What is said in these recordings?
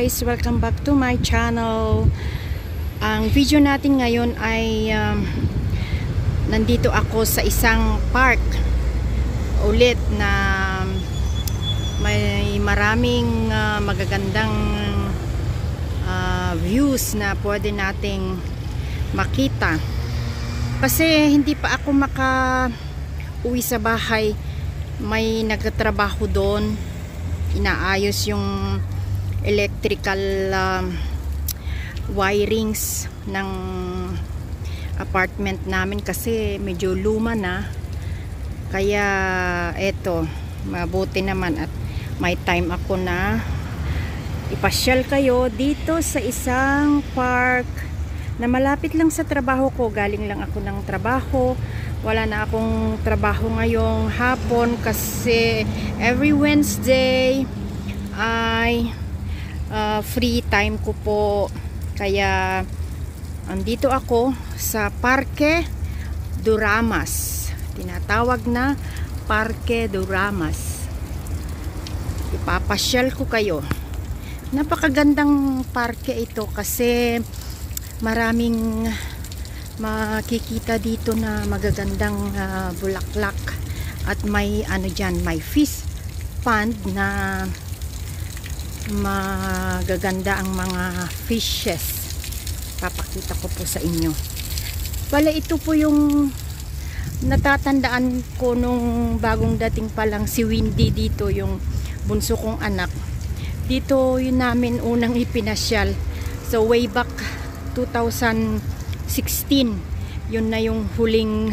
guys, welcome back to my channel. Ang video natin ngayon ay nandito ako sa isang park ulit na may maraming magagandang views na pwede nating makita. Kasi hindi pa ako uwi sa bahay, may nagtatrabaho doon, inaayos yung electrical wirings ng apartment namin kasi medyo luma na. Kaya eto, mabuti naman at may time ako na ipasyal kayo dito sa isang park na malapit lang sa trabaho ko. Galing lang ako ng trabaho, wala na akong trabaho ngayong hapon kasi every Wednesday ay free time ko po. Kaya andito ako sa Parque Duramas, tinatawag na Parque Duramas. Ipapasyal ko kayo. Napakagandang parke ito kasi maraming makikita dito na magagandang bulaklak at may ano dyan, may fish pond na magaganda ang mga fishes. Papakita ko po sa inyo. Wala, ito po yung natatandaan ko nung bagong dating pa lang si Windy dito, yung bunso kong anak. Dito yun namin unang ipinasyal. So way back 2016, yun na yung huling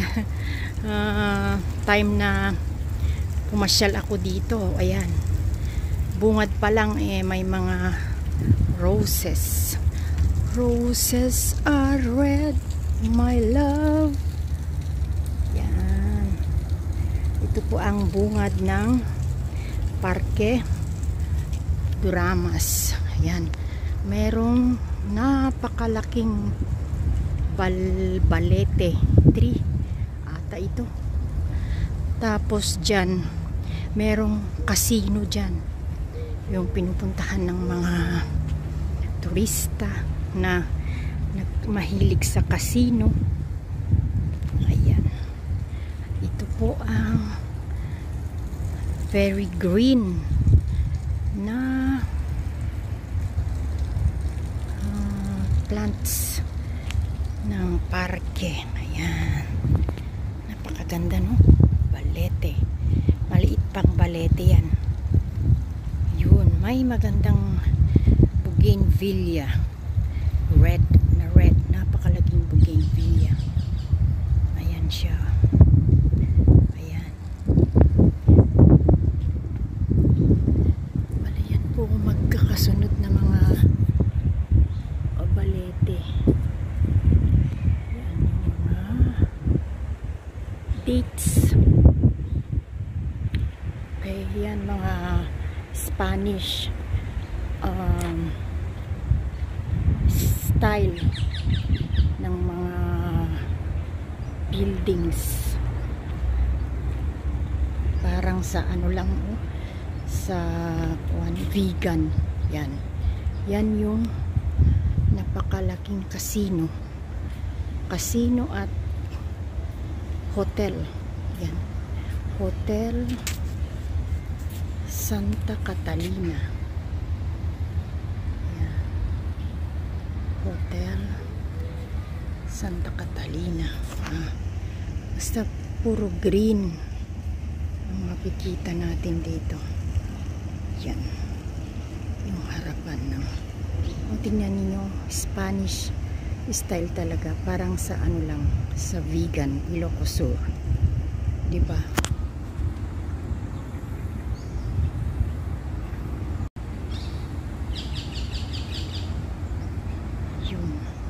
time na pumasyal ako dito. Ayan, bungad pa lang may mga roses. Roses are red, my love. Yan, ito po ang bungad ng Parque Duramas. Ayan, merong napakalaking balete tree ata ito. Tapos dyan merong casino dyan, yung pinupuntahan ng mga turista na mahilig sa casino. Ayan, ito po ang very green na plants ng parke. Ayan, napakaganda, no? Balete, maliit pang balete yan. Yun, may magandang bougainvillea, red, napakalaging bougainvillea. Ayan siya. Ayan, wala yan po magkakasunod na mga balete. Yan yung mga dates. Okay, yan mga Spanish style ng mga buildings. Parang sa ano lang, sa vegan. Yan. Yan yung napakalaking casino. Casino at hotel. Yan. Hotel Santa Catalina. Yan. Hotel Santa Catalina. Basta puro green ang makikita natin dito. Yan. Yung harapan ng tingnan niyo, Spanish style talaga, parang sa ano lang, sa vegan, Ilocos Sur, di ba? Yun.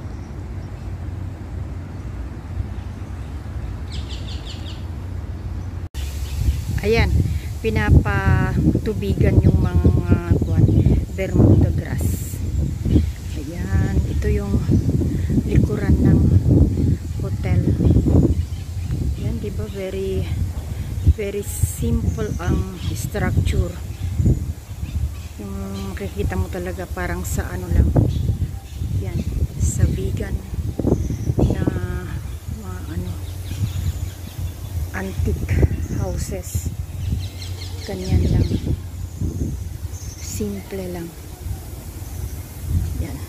Ayan, pinapatubigan yung mga Bermuda grass. Ayan, ito yung likuran ng hotel. Yan, diba? Very simple ang structure. Yung makikita mo talaga parang sa ano lang. Yan, sa vegan na mga ano, antique houses. Ganyan lang. Simple lang. Yan.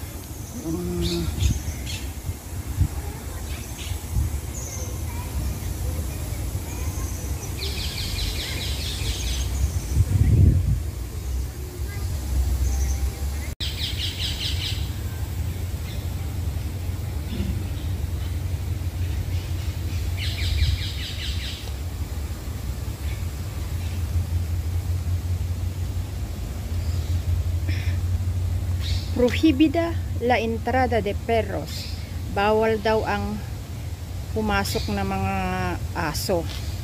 Prohibida la entrada de perros. Bawal daw ang pumasok na mga aso.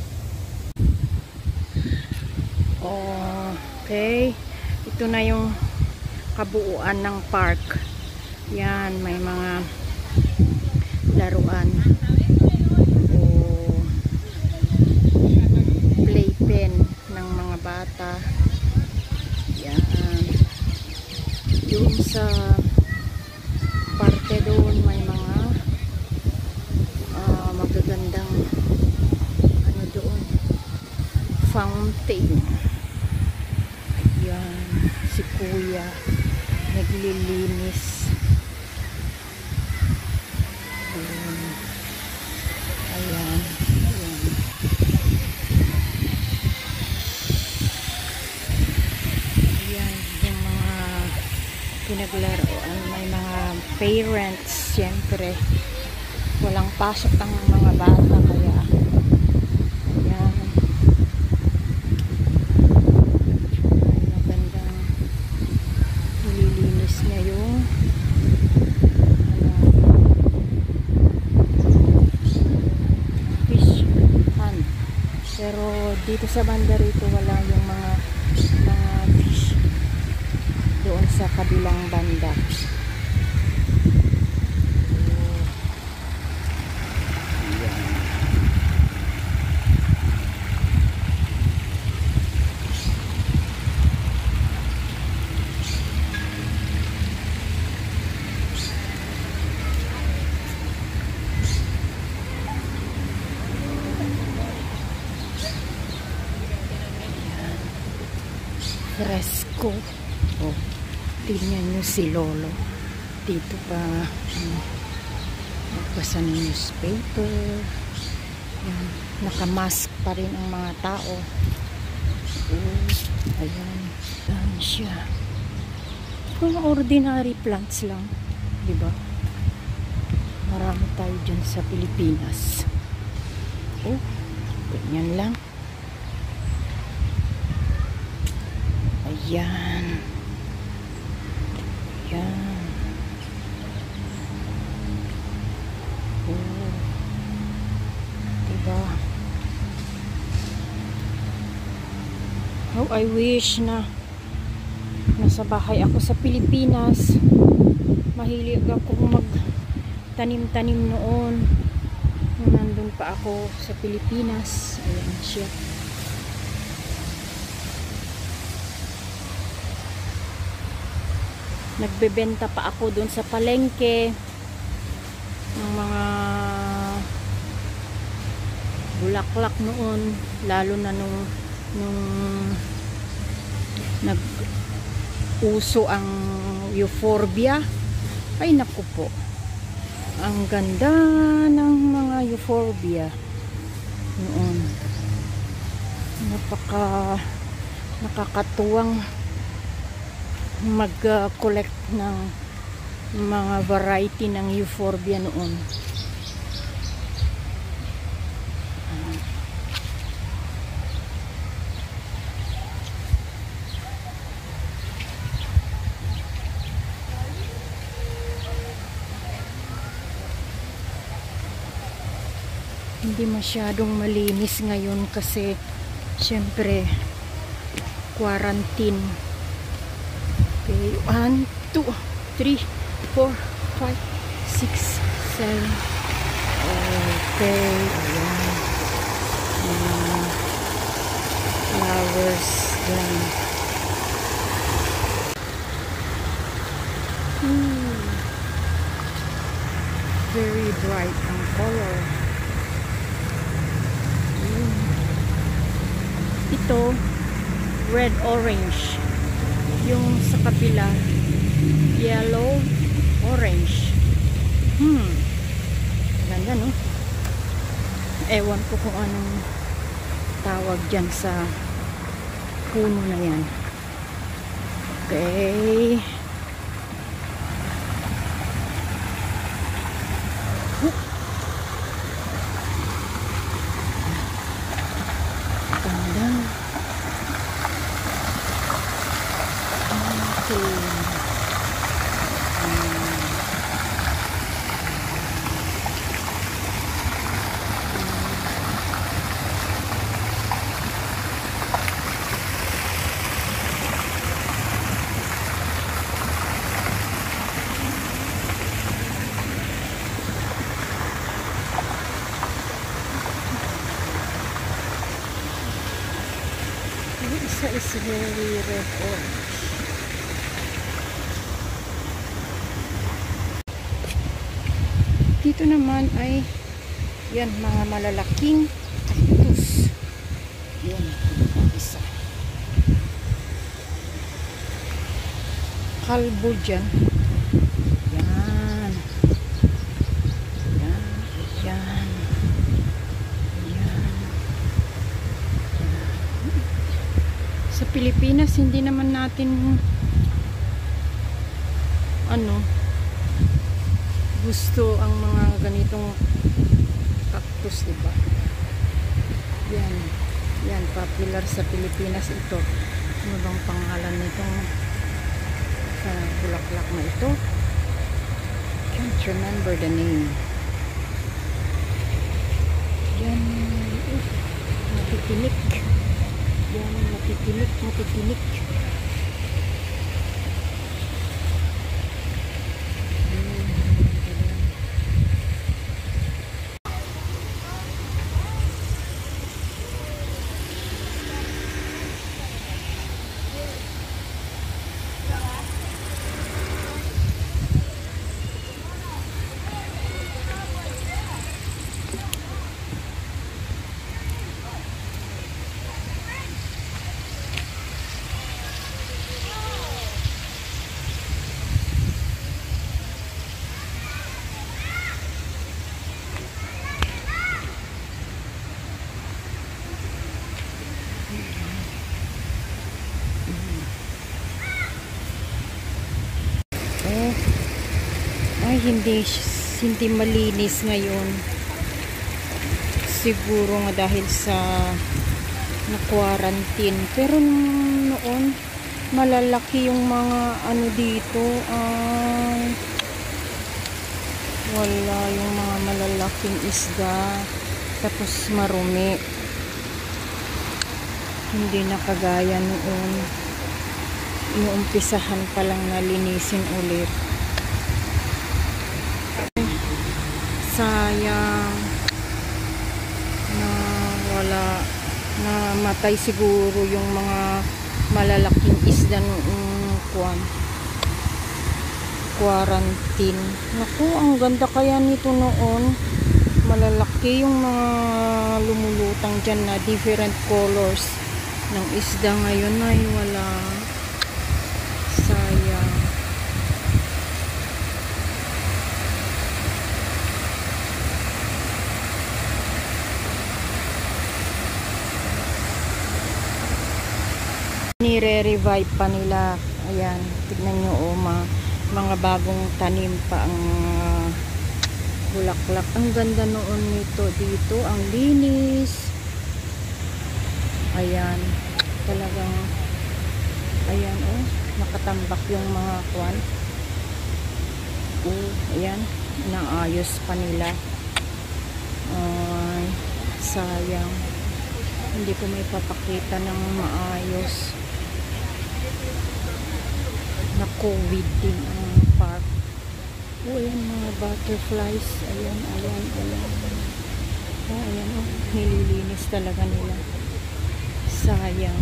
Okay. Ito na yung kabuuan ng park. Yan, may mga laruan. Playpen ng mga bata. Yan. Yung sa parte doon may mga magagandang ano doon, fountain. Ayan, si kuya naglilinis. Ayan, ayan. Ayan, yung mga pinaglaruan, may mga parents, syempre walang pasok ang mga bata, kaya ayan, ay magandang nililinis niya yung fish pond. Pero dito sa banda rito wala yung mga fish doon sa kabilang banda. Fresco. Oh, tingnan nyo si Lolo. Dito pa nagbasa ng newspaper. Yan. Nakamask pa rin ang mga tao. Oh, ayan. Ayan siya. Mga ordinary plants lang. Diba? Marami tayo dyan sa Pilipinas. Oh, ganyan lang. Ayan. Ayan. Oh. Diba? How I wish na nasa bahay ako sa Pilipinas. Mahilig ako magtanim-tanim noon. Nung nandun pa ako sa Pilipinas. Ayan siya. Nagbebenta pa ako doon sa palengke ng mga bulaklak noon, lalo na nung nag-uso ang euphorbia. Ay naku po, ang ganda ng mga euphorbia noon. Nakakatuwang mag-collect ng mga variety ng euphorbia noon. Hindi masyadong malinis ngayon kasi syempre quarantine. Okay, 1, 2, 3, 4, 5, 6, 7. Okay, ayan. Flowers lang. bright ang color. Ito red orange, yung sa kapila yellow orange. Ganda, no? Ewan ko kung anong tawag dyan sa puno na yan. Okay. Ganda. Okay. Isa is very red orange. Dito naman ay yan, mga malalaking cactus. Yan, isa. Kalbo dyan. Yan. Yan. Yan. Sa Pilipinas hindi naman natin gusto ang mga ganitong cactus, diba? Yan popular sa Pilipinas ito. Ano bang pangalan nitong bulaklak na ito? Can't remember the name. Yan, matitinik. Yan, matitinik. Ay, hindi malinis ngayon. Siguro nga dahil sa na-quarantine. Pero noon, malalaki yung mga dito. Wala yung mga malalaking isda. Tapos marumi. Hindi na kagaya noon. Inuumpisahan pa lang na linisin ulit. Sayang na wala, na matay siguro yung mga malalaking isda noong quarantine. Naku, ang ganda kaya nito noon. Malalaki yung mga lumulutang dyan na different colors ng isda. Ngayon ay wala. Sayang. Nire-revive pa nila. Ayan, tignan nyo, mga bagong tanim pa ang bulaklak. Ang ganda noon nito dito, ang linis. Ayan, talagang ayan, nakatambak yung mga kwan. Ayan, naayos pa nila. Ay, sayang, hindi ko may papakita ng maayos. Na COVID din ang park. Ayan, mga butterflies. Ayan. Ayan, nililinis talaga nila. Sayang.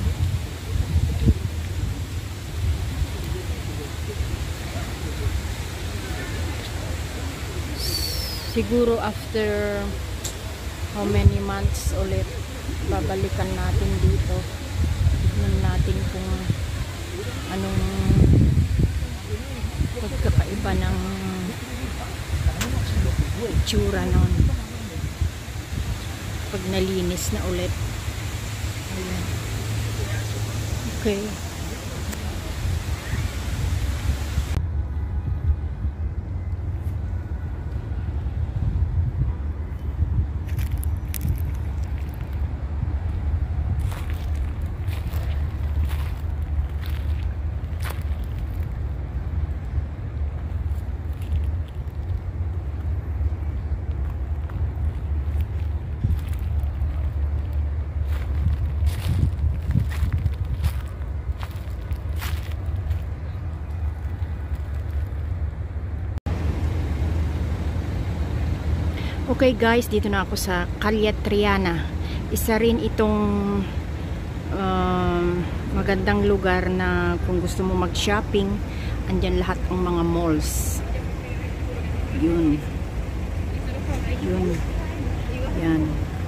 Siguro after how many months ulit babalikan natin dito. Tignan natin kung anong pagkakaiba ng itsura nun pag nalinis na ulit. Ayan. Okay. Okay guys, dito na ako sa Calle Triana. Isa rin itong magandang lugar na kung gusto mo mag-shopping, andyan lahat ng mga malls. Yun. Yun. Yan.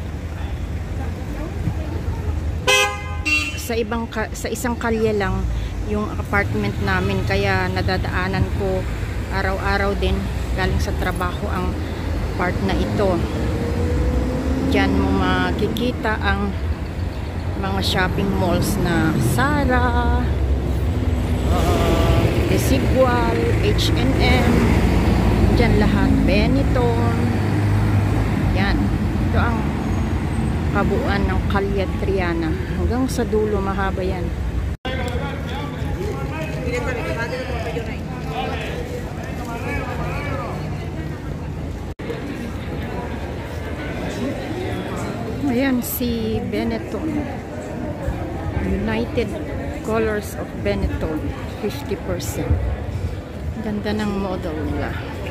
Sa isang kalye lang yung apartment namin, kaya nadadaanan ko araw-araw din galing sa trabaho ang part na ito. Diyan mo makikita ang mga shopping malls na Zara, Desigual, H&M, diyan lahat, Benetton. Yan, ito ang kabuuan ng Calle Triana. Hanggang sa dulo, mahaba yan. Ayan si Benetton. United Colors of Benetton, 50%. Ganda ng model nila.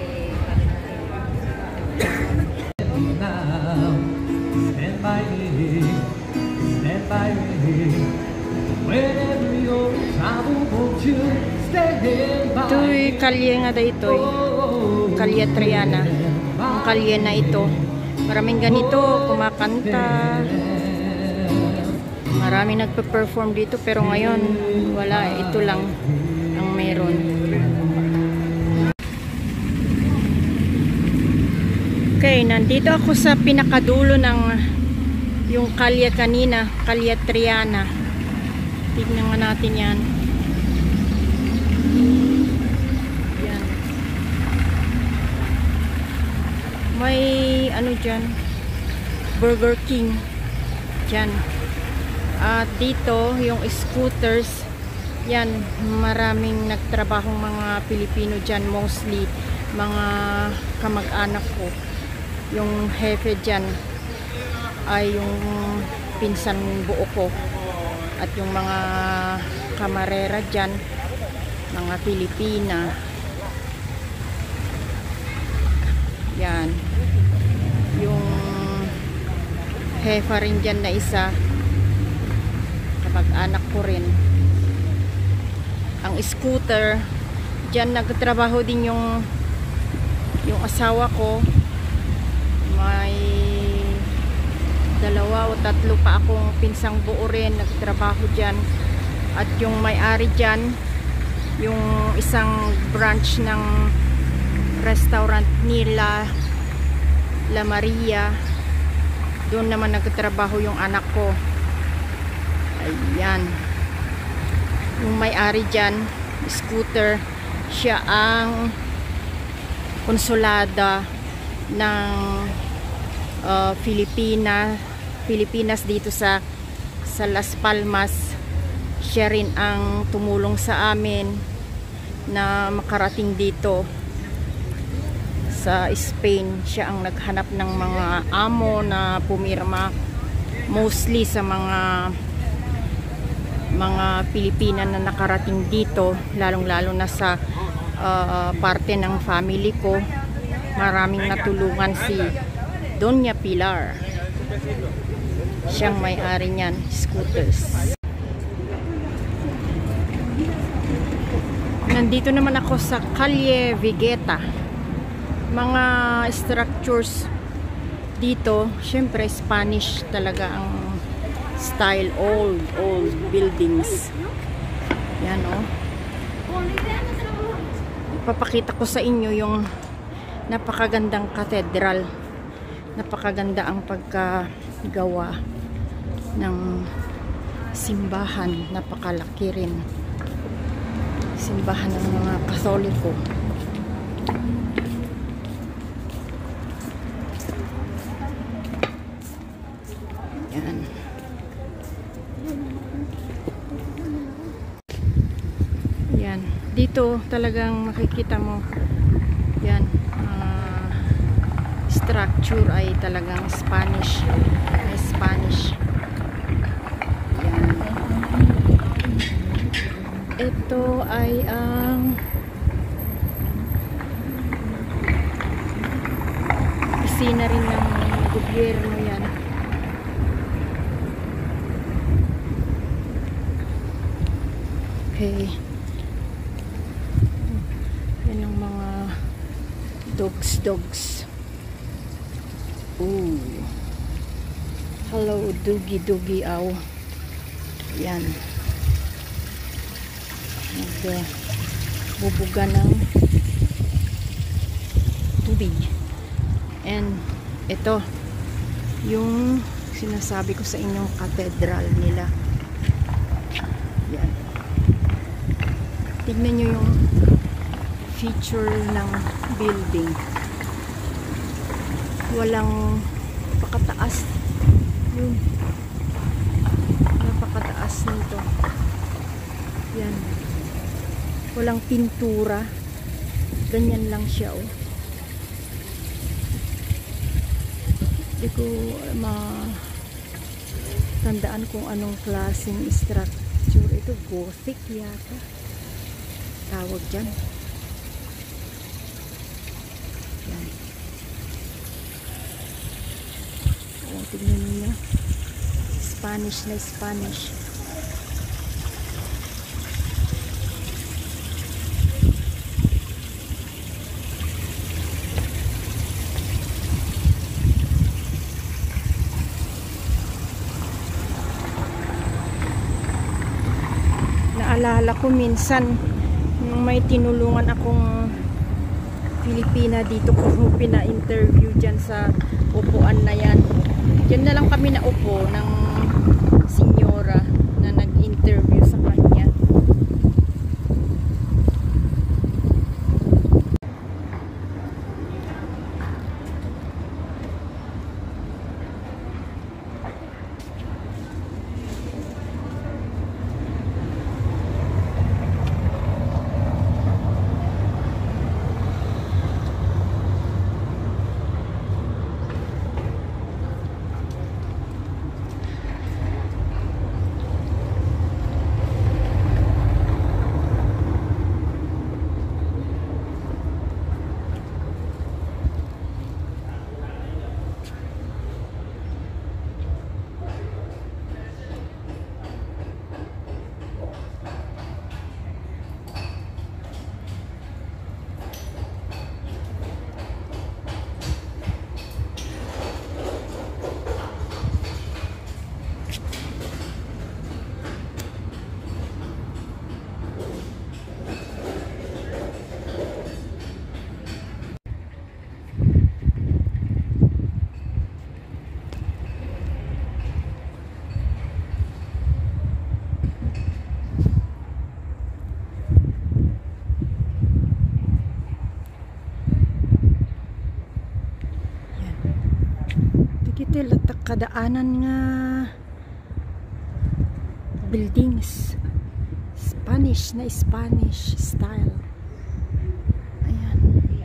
Ito'y kalye nga dito, Calle Triana. Ang kalye na ito, maraming ganito, kumakanta, maraming nagpe-perform dito, pero ngayon wala, ito lang ang meron. Okay, nandito ako sa pinakadulo ng yung kalye kanina, Calle Triana. Tignan nga natin yan. Yan. May ano dyan, Burger King dyan. At dito yung scooters, yan, maraming nagtrabahong mga Pilipino dyan, mostly mga kamag-anak ko. Yung hefe dyan ay yung pinsan buo ko, at yung mga kamarera dyan, mga Pilipina. Yan, yung hefa rin dyan na isa, kamag-anak ko rin. Ang scooter dyan, nagtrabaho din yung asawa ko. May 2 o 3 pa akong pinsang buo rin, nagtrabaho dyan. At yung may-ari dyan, yung isang branch ng restaurant nila, La Maria, doon naman nagtrabaho yung anak ko. Ayan, yung may-ari dyan, scooter, siya ang konsulada ng Pilipinas dito sa Las Palmas. Siya rin ang tumulong sa amin na makarating dito sa Spain. Siya ang naghanap ng mga amo na pumirma, mostly sa mga Pilipina na nakarating dito, lalong-lalo na sa parte ng family ko. Maraming natulungan si Doña Pilar. Siyang may-ari niyan, scooters. Nandito naman ako sa Calle Vegeta. mga structures dito, syempre Spanish talaga ang style, old buildings. Yan oh. Ipapakita ko sa inyo yung napakagandang cathedral. Napakaganda ang pagkagawa ng simbahan. Napakalaki rin. Simbahan ng mga Katoliko. Yan. Yan. Dito talagang makikita mo yan. Structure ay talagang Spanish. May Spanish. Yan. Ito ay ang opisina rin ng gobyerno yan. Okay. Yan ang mga dogs. Ooh. Hello, doogie ow. Yan. Bubuga ng tubig. And ito yung sinasabi ko sa inyong cathedral nila. Yan. Tignan nyo yung feature ng building. Walang napakataas. Yun. Napakataas nito. Yan. Walang pintura. Ganyan lang siya oh. Hindi ko matandaan kung anong klaseng structure. Ito Gothic yata. Tawag dyan. Yan. O, tignan nyo na. Spanish na Spanish. Naalala ko minsan nung may tinulungan akong Pilipina dito ko pina-interview dyan sa upuan na yan. Diyan na lang kami naupo ng senyora na nag-interview sa kanya. Dito latak kadaanan nga buildings. Spanish na Spanish style. Ayan.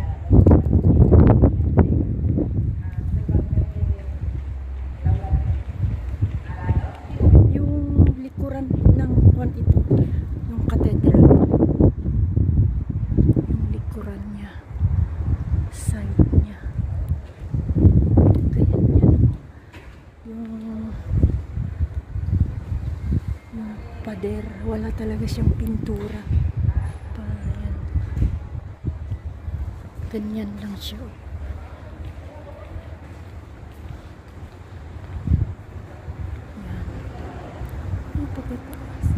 Yung likuran ng kwan ito, yung cathedral. Yung likuran niya. Side niya. Pader, wala talaga siyang pintura. Ayan. Ganyan lang siya. Yan. Ang pagkataas.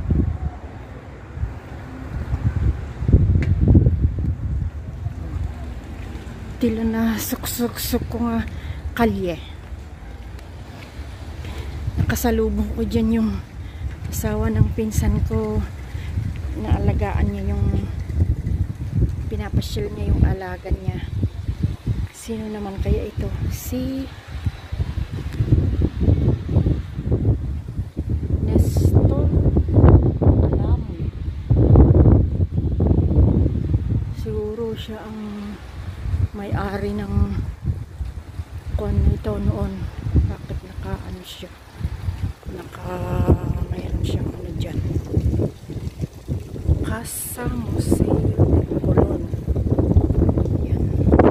Tila na suksok ko nga kalye. Nakasalubong ko dyan yung asawa ng pinsan ko. Naalagaan niya yung pinapasyal niya yung alaga niya. Sino naman kaya ito? Si Nestor Alam. Siguro siya ang may-ari ng kung ito noon. Bakit naka-ano siya? Mayroon siyang ano dyan. Casa Museo de Colon. Yan.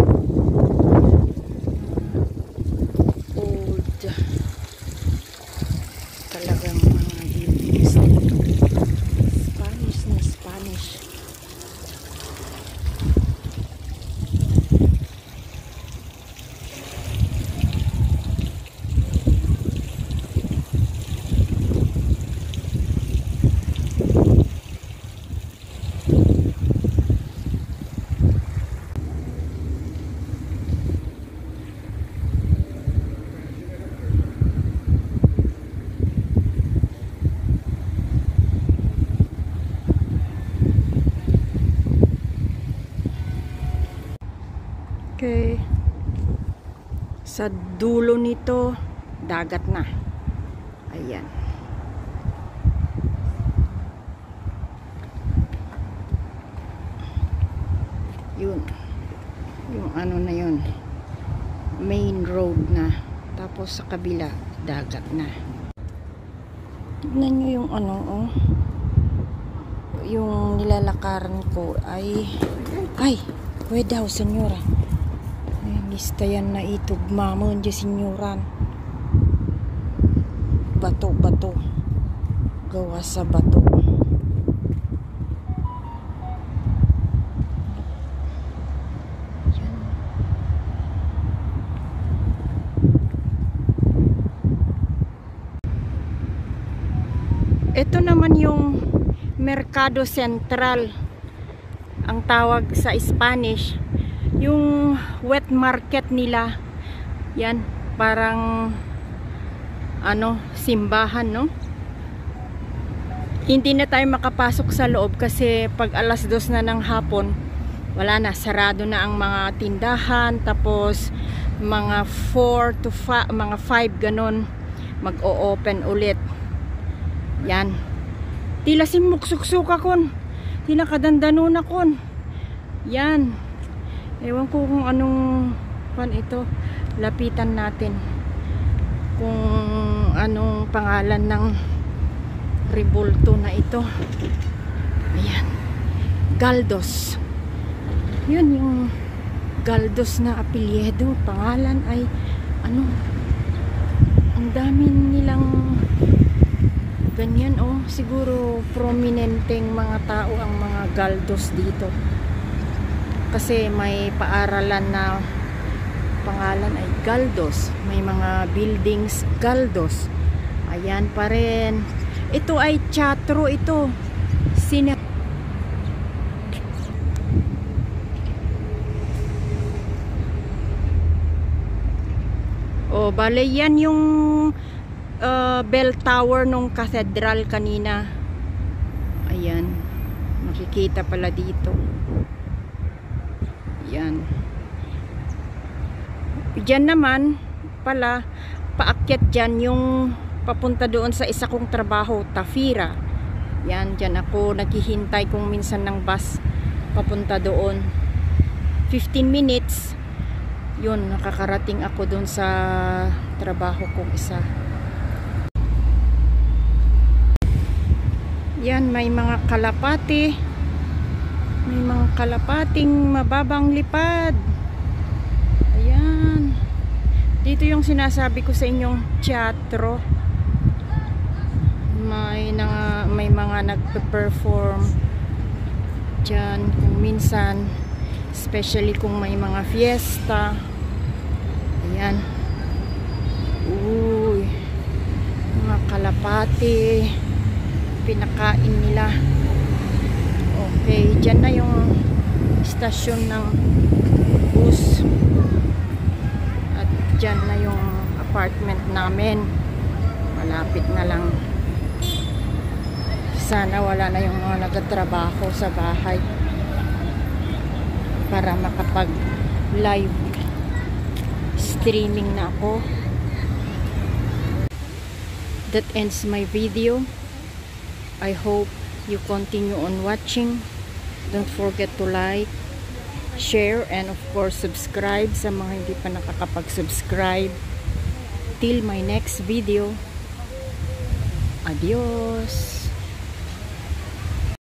Old. Talagang mga buildings. Spanish na Spanish. Okay. Sa dulo nito, dagat na. Ayan. Yun. Yung ano na yun. Main road na. Tapos sa kabila, dagat na. Tignan nyo yung ano, oh. Yung nilalakaran ko ay pwede daw, senyora. Lista yan na itugmamon dyan, senyoran. Bato-bato. Gawa sa bato. Yan. Ito naman yung Mercado Central. Ang tawag sa Spanish. Yung wet market nila. Yan, parang ano, simbahan, no? Hindi na tayo makapasok sa loob kasi pag alas 2 na ng hapon, wala na, sarado na ang mga tindahan. Tapos mga 4 to 5, mga 5 ganon, mag-o-open ulit. Yan. Tila simuksuksuka kon. Tila kadandanuna kon. Yan. Ewan ko kung anong pan ito. Lapitan natin. Kung anong pangalan ng rebulto na ito. Ayan. Galdos. Yun yung Galdos na apelyido. Pangalan ay ano. Ang dami nilang ganyan, oh. Siguro prominenteng mga tao ang mga Galdos dito. Kasi may paaralan na pangalan ay Galdos. May mga buildings Galdos. Ayan pa rin. Ito ay teatro ito. Oh, bale yan yung bell tower nung cathedral kanina. Ayan. Makikita pala dito. Yan. Diyan naman pala, paakyat dyan yung papunta doon sa isa kong trabaho, Tafira. Yan, dyan ako naghihintay kung minsan ng bus papunta doon. 15 minutes. Yun, nakakarating ako doon sa trabaho kong isa. Yan, may mga kalapati. May mga kalapating mababang lipad. Ayan. Dito yung sinasabi ko sa inyong teatro. May mga nagpe-perform dyan. Kung minsan especially kung may mga fiesta. Ayan. Uy, mga kalapati, pinakain nila. Okay, dyan na yung stasyon ng bus at dyan na yung apartment namin. Malapit na lang. Sana wala na yung mga nagtatrabaho sa bahay para makapag live streaming na ako. That ends my video. I hope you continue on watching. Don't forget to like, share, and of course subscribe sa mga hindi pa nakakapag-subscribe. Till my next video. Adios.